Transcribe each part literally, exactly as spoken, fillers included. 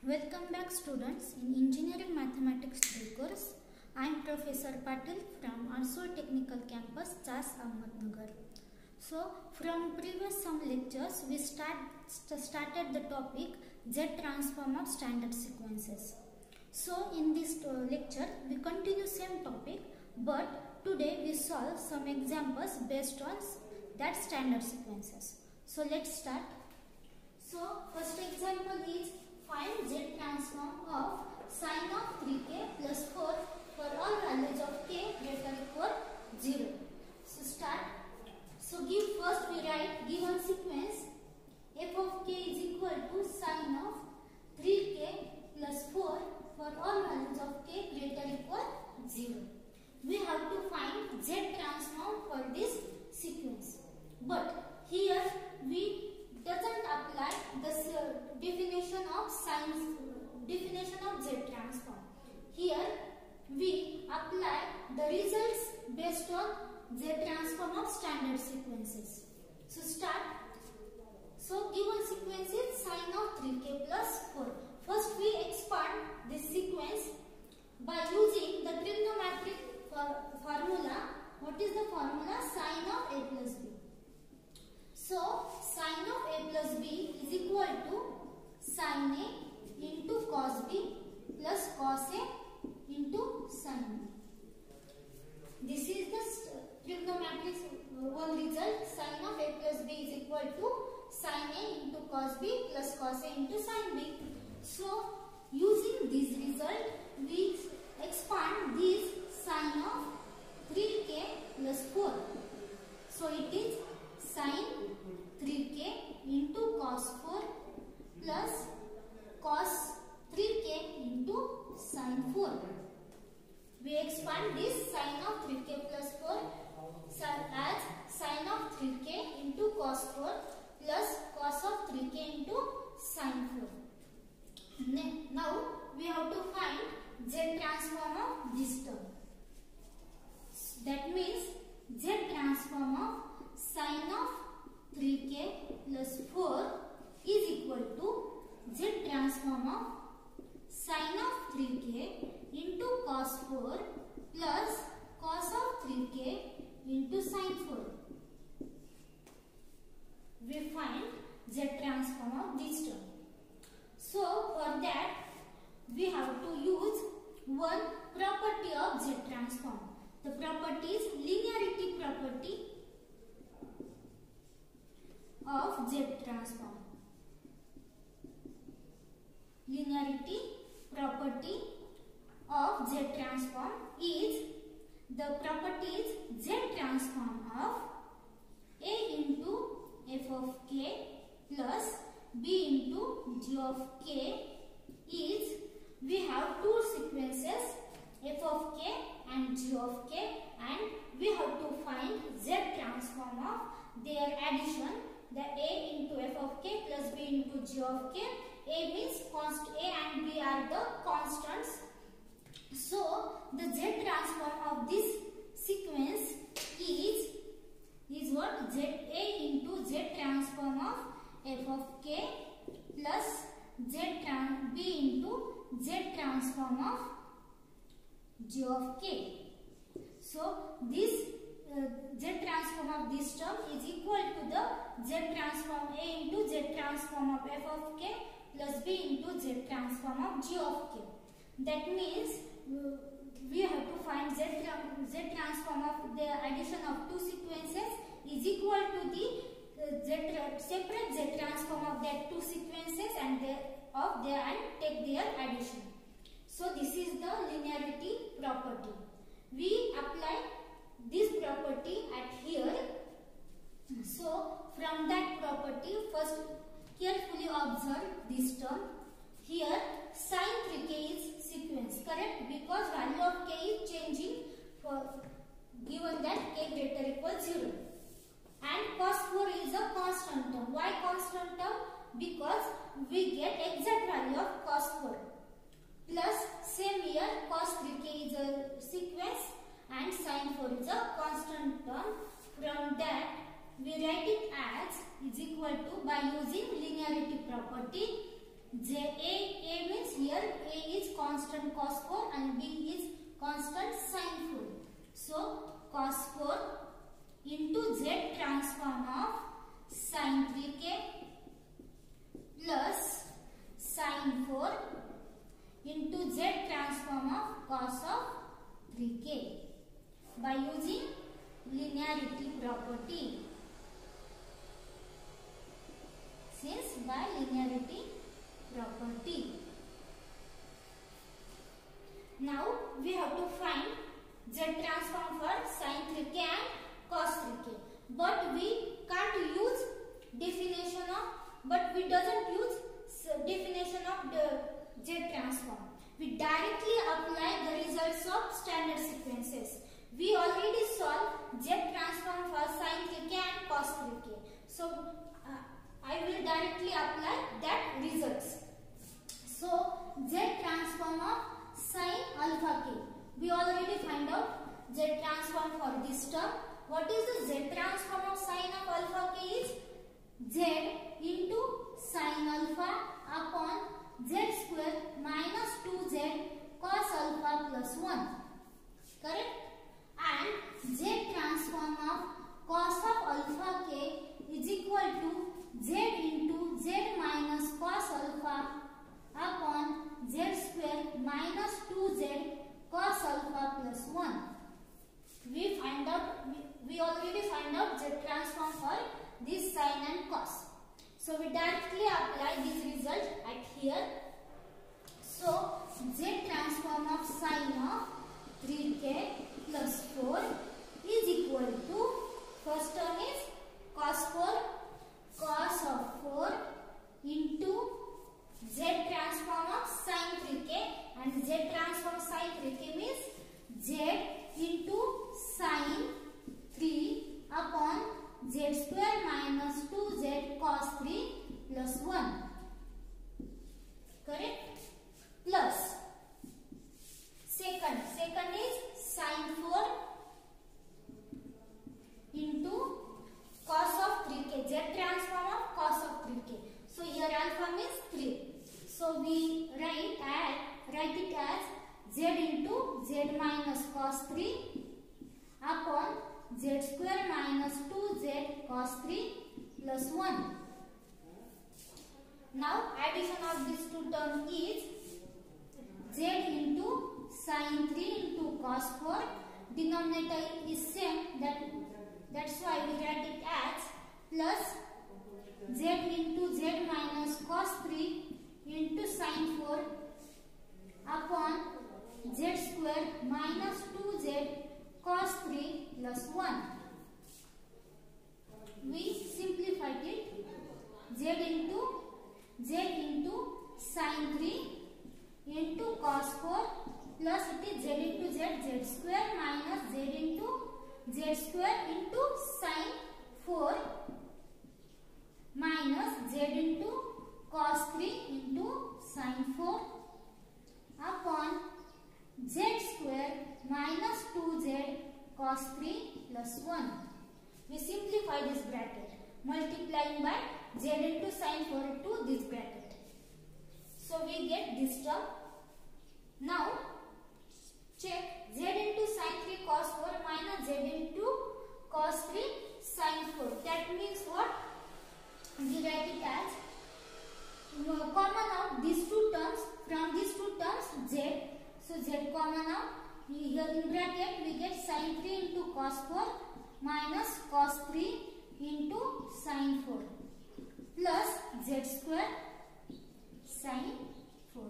Welcome back students in Engineering Mathematics three course. I am Professor Patil from Arsol Technical Campus, Chas, Ahmednagar. So from previous some lectures we start, st started the topic Z transform of standard sequences. So in this uh, lecture we continue same topic, but today we solve some examples based on that standard sequences. So let's start. So first example is find Z transform of sine of three k plus four for all values of k greater or equal zero. So start. So give first we write given sequence f of k is equal to sine of three k plus four for all values of k greater or equal zero. We have to find Z transform for this sequence. But here we doesn't apply the uh, definition of sine uh, definition of Z transform. Here we apply the results based on Z transform of standard sequences. So start. So given sequence is sine of three k plus four. First we expand this sequence by using the trigonometric for formula. What is the formula? Sine of a plus b. So sine of a plus b is equal to sine a into cos b plus cos a into sine b. This is the trigonometric one result. Sine of a plus b is equal to sine a into cos b plus cos a into sine b. So using this result we expand this sine of three k plus four. So it is sine three k into cos four plus cos three k into sine four. We expand this sine of three k plus four as sine of three k into cos four plus cos of three k into sine four. Now we have to find Z transform of this term. That means Z transform of sine of three k plus four is equal to Z transform of sine of three k into cos four plus cos of three k into sine four. We find Z transform of this term. So for that we have to use one property of Z transform. The property is linearity property of Z transform. Linearity property of Z transform is the property is Z transform of A into f of k plus b into g of k is, we have two sequences f of k and g of k, and we have to find Z transform of their addition, the a into f of k plus b into g of k. A means const a and b are the constants. So the Z transform of this sequence is is what? Z a into Z transform of f of k plus Z trans b into Z transform of g of k. So this uh, Z transform of this term is equal to the Z transform a into Z transform of f of k plus b into Z transform of g of k. That means uh, we have to find Z, Z transform of the addition of two sequences is equal to the uh, Z separate Z transform of that two sequences and their, of their and take their addition. So this is the linearity property. We apply this property at here. So from that property, first carefully observe this term. Here sine three k is sequence, correct? Because value of k is changing for given that k greater equal zero. And cos four is a constant term. Why constant term? Because we get exact value of cos four. Plus same here cos three k is a sequence and sine four is a constant term. From that we write it as is equal to, by using linearity property, J A, A means A is constant cos four and B is constant sin four. So cos four into Z transform of sin three k plus sin four into Z transform of cos of three k by using linearity property. Since by linearity property. Now we have to find Z transform for sin three k and cos three k. But we can't use definition of, but we doesn't use definition of the Z transform. We directly apply the results of standard sequences. We already solved Z transform for sin three k and cos three k. So uh, I will directly apply that results. So Z transform of sin alpha k. We already find out Z transform for this term. What is the Z transform of sin of alpha k is Z into sin alpha upon Z square minus two Z cos alpha plus one. Correct? And Z transform of cos of alpha k is equal to Z into Z minus cos alpha upon Z square minus two Z cos alpha plus one. We find out, we, we already find out Z transform for this sin and cos. So we directly apply this result at here. So Z transform of sin of three k plus four is equal to, first term is cos four, cos of four into Z transform of sin three k, and Z transform sin three k means Z into sin three upon Z square minus two Z cos three plus one. Correct? Plus second, second is sin four into cos of three k, Z transform of cos of three k. So here alpha means three. So we write at write it as Z into Z minus cos three upon Z square minus two Z cos three plus one. Now addition of these two terms is Z into sin three into cos four. Denominator is same, that that's why we write it as plus Z into Z minus cos three into sin four upon Z square minus two Z cos three plus one. We simplified it. Z into Z into sin three into cos four plus it is Z into Z, Z square minus Z into Z square into sin four minus Z into cos three into sin four upon Z square minus two Z cos three plus one. We simplify this bracket, multiplying by Z into sin four into this bracket. So we get this term. Now check Z into sin three cos four minus Z into cos three sin four. That means what? We write it as common out these two terms. From these two terms Z, so Z common out. Here in bracket we get sin three into cos four minus cos three into sin four plus Z square sin four,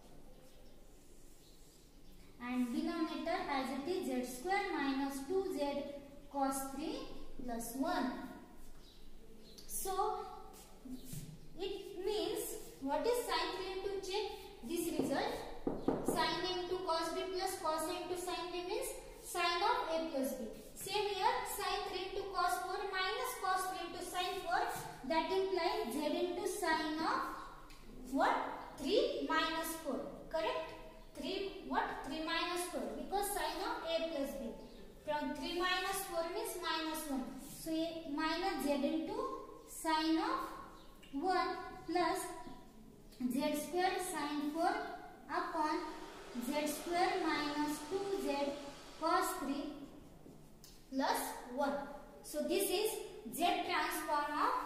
and denominator as it is Z square minus two Z cos three plus one. So it means, what is sin three into check this result? Sin A into cos B plus cos A into sin B means sin of A plus B. Same here, sin three into cos four minus cos three into sin four, that implies Z into sin of what? three minus four. Correct? three what? three minus four, because sin of A plus B. From three minus four means minus one. So A minus Z into sin of one plus Z square sin four z square minus two z cos three plus one. So this is z transform of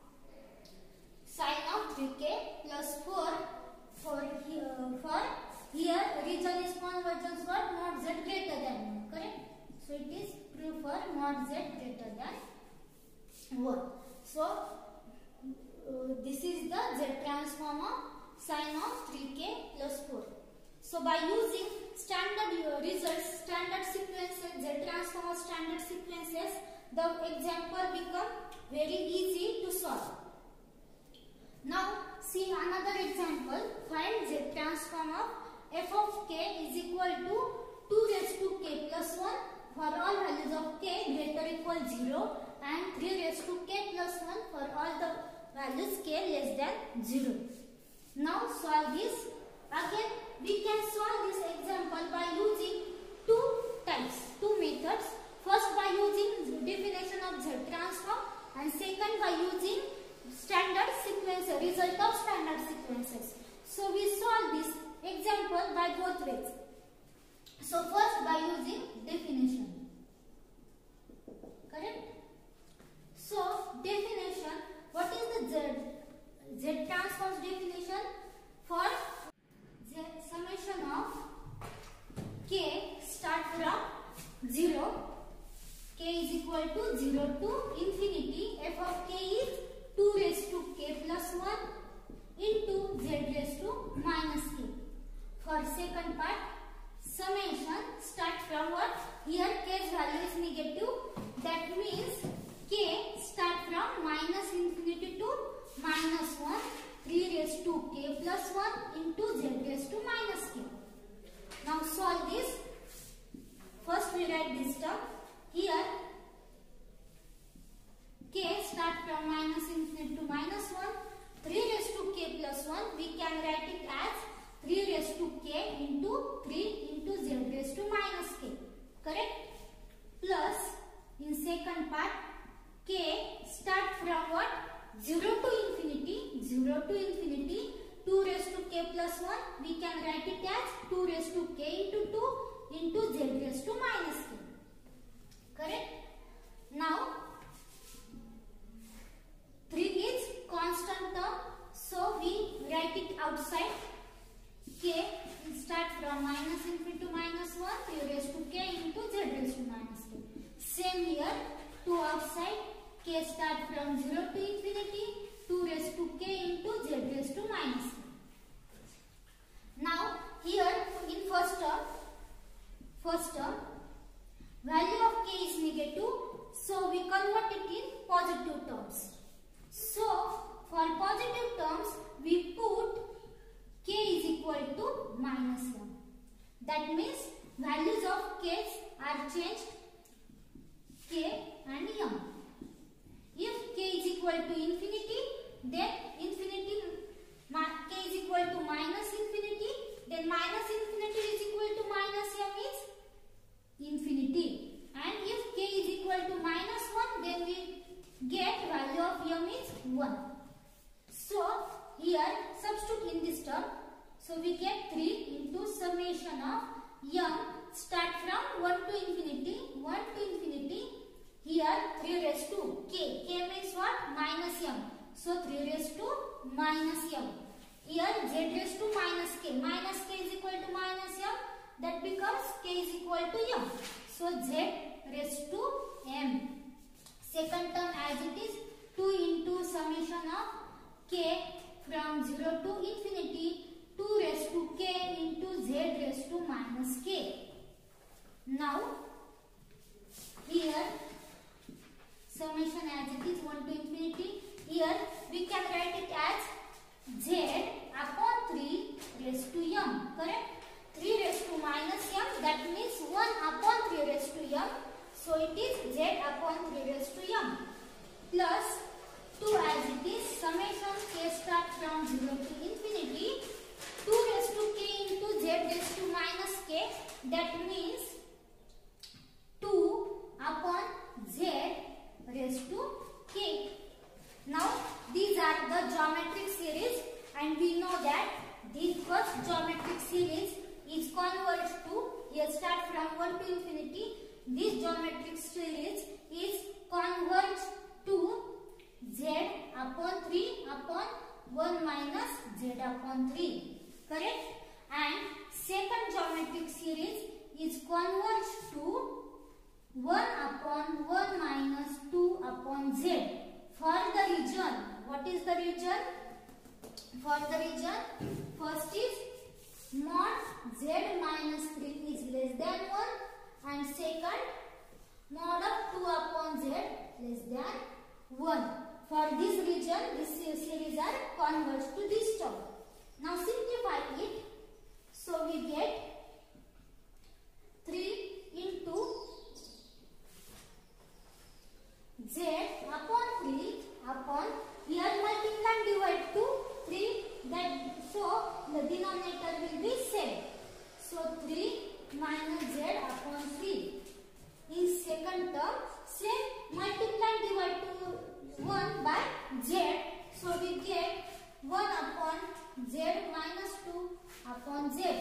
sin of three k plus four. For here, for here region is convergence for mod z greater than one, correct? So it is true for mod z greater than one. So uh, this is the z transform of sin of three k plus four. So by using standard uh, results, standard sequences, z transform of standard sequences, the example become very easy to solve. Now see another example. Find z transform of f of k is equal to two raised to k plus one for all values of k greater equal zero and three raised to k plus one for all the values k less than zero. Now solve this. Again we can solve this example by using two types, two methods. First by using definition of z transform and second by using standard sequences, result of standard sequences. So we solve this example by both ways. So first by using definition, correct? So definition, what is the z, z transform's definition? For z summation of k start from zero, k is equal to zero to infinity, f of k is two raised to k plus one into z raised to minus k. For second part, summation start from what? Here k's value is negative. That means k start from minus infinity to minus one, three raised to k plus one into z raised to minus k. Now solve this. First we write this term. Here k start from minus infinity to minus one, three raised to k plus one, we can write it as three raised to k into three into z raised to minus k, correct? Plus in second part, k start from what? zero to infinity, zero to infinity, two raised to k plus one, we can write it as two raised to k into two into z raised to minus k, correct? Now three is constant term, so we write it outside. K start from minus infinity to minus one, three raised to k into z raised to minus k. Same here, two outside, k start from zero to infinity, two raised to k into z raised to minus k. Now here in first term, first term, value of k is negative, so we convert it in positive terms. So for positive terms, we put k is equal to minus one. That means values of k are changed, k and m. If k is equal to infinity, then infinity, k is equal to minus infinity, then minus infinity is equal to minus m is infinity. And if k is equal to minus one, then we get value of m is one. So here substitute in this term, so we get three into summation of m start from one to infinity, one to infinity, here three raised to k, k means what? Minus m, so three raised to minus m, here z raised to minus k, minus k is equal to minus m, that becomes k is equal to m, so z raised to m. Second term as it is, two into summation of k from zero to infinity, two raised to k into z raised to minus k. Now here summation as it is one to infinity, here we can write it as z upon three raised to m, correct? three raised to minus m, that means one upon three raised to m, so it is z upon three raised to m, plus two as it is, summation k start from zero to infinity, two raised to k into z raised to minus k, that means two upon z raised to k. Now these are the geometric series and we know equal to infinity, this geometric series is converged to z upon three upon one minus z upon three. Correct? And second geometric series is converged to one upon one minus two upon z. For the region, what is the region? For the region, first is mod z minus three is less than one, and second mod of two upon z less than one. For this region, this series are converged to this term. Now simplify it. So we get three into z upon three upon, here multiply and divide to three, that so the denominator will be same. So three minus z upon three. In second term, same, multiply and divide to one by z. So we get one upon z minus two upon z.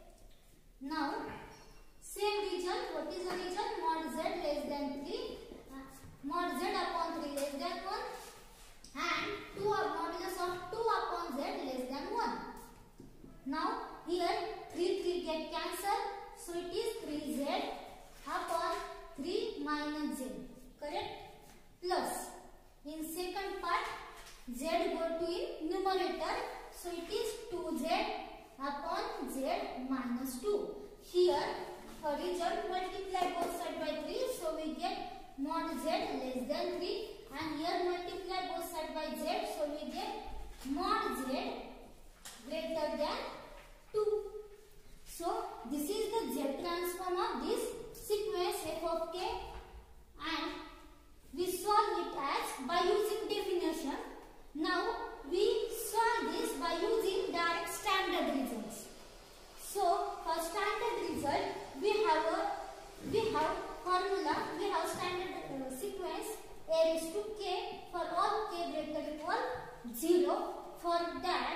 Now same region, what is the region? Mod z less than three, uh, mod z upon three less than one, and two modulus of two upon z less than one. Now here three three get cancelled, so it is three z upon three minus z. Correct? Plus in second part z go to in numerator, so it is two z upon z minus two. Here for region multiply both sides by three, so we get mod z less than three, and here multiply both sides by z, so we get mod z greater than two. So this is the z transform of this sequence f of k, and we solve it as by using definition. Now we solve this by using direct standard results. So for standard result, we have a we have formula, we have standard uh, sequence a raised to k for all k greater equal zero. For that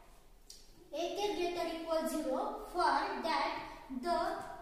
a k greater equal zero, for that the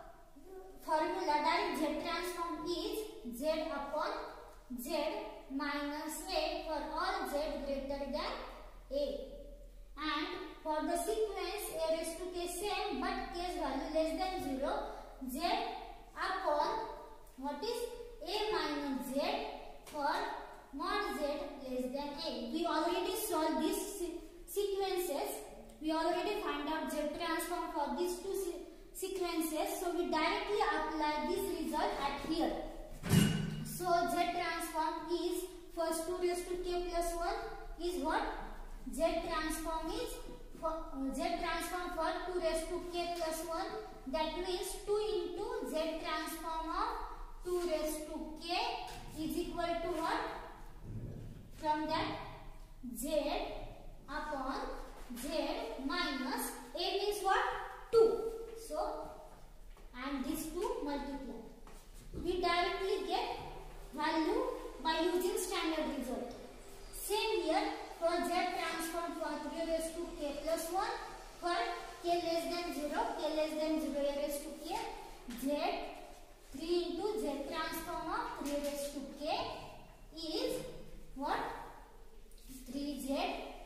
formula direct z transform is z upon z minus a for all z greater than a. And for the sequence a raised to k same, but k's value less than zero, z upon what is a minus z for mod z less than a. We already solved these se sequences. We already find out z transform for these two se sequences. So we directly apply this result at here. So z transform is first two raised to k plus one is what? Z transform is for uh, z transform for two raised to k plus one. That means two into z transform of two raised to k is equal to what? From that z upon z minus a means what? two. So and these two multiply. We directly get value by using standard result. Same here for z transform for three raised to k plus one, for k less than zero, k less than zero a raised to k, z three into z transform of three raised to k is what? three z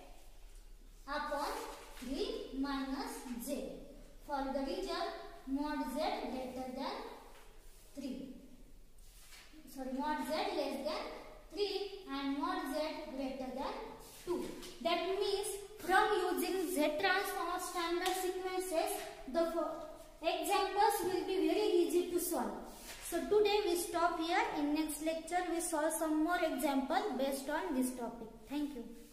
upon three minus z. For the region mod z greater than three. Sorry, mod z less than three and mod z greater than two. That means from using z transform of standard sequences, the examples will be very easy to solve. So today we stop here. In next lecture we solve some more example based on this topic. Thank you.